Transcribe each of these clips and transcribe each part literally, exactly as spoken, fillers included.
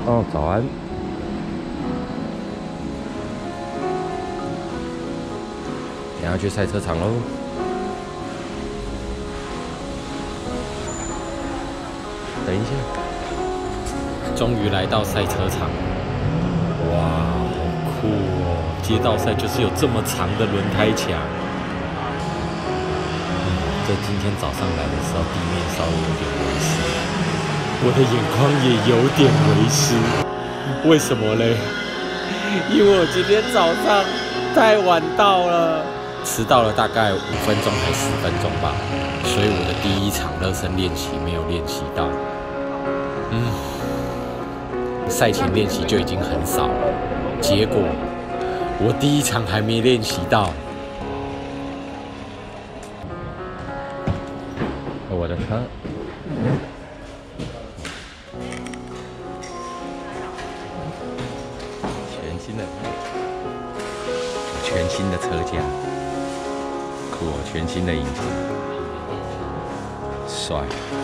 哦，早安。你要去赛车场喽。等一下，终于来到赛车场。哇，好酷哦！街道赛就是有这么长的轮胎墙。在今天早上来的时候，地面稍微有点微湿，我的眼眶也有点微湿。为什么嘞？因为我今天早上太晚到了，迟到了大概五分钟还十分钟吧，所以我的第一场热身练习没有练习到。嗯，赛前练习就已经很少了，结果我第一场还没练习到。我的车，全新的，全新的车架，酷哦，全新的引擎，帅，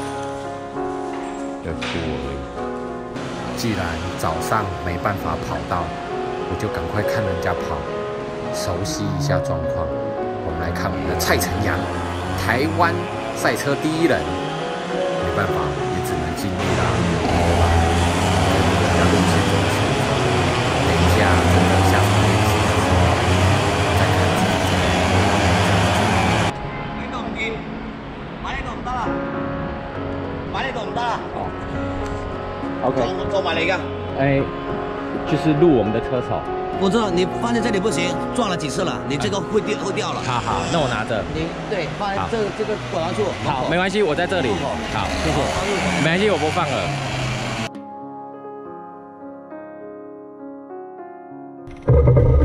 要酷哦。 既然早上没办法跑到，我就赶快看人家跑，熟悉一下状况。我们来看我们的蔡晨阳，台湾赛车第一人，没办法，也只能尽力啦，对吧？要用心做事。等一下真的下场练习的时候，再看自己。 呢度唔見，買呢度唔得啦，買呢度唔得啦。哦。OK。做做埋嚟㗎。 哎，就是录我们的车手。 我知道你放在这里不行，撞了几次了，你这个会掉会掉了。 好好，那我拿着。 你对放在这这个过廊处。 好，没关系，我在这里。好，谢谢。没关系，我不放了。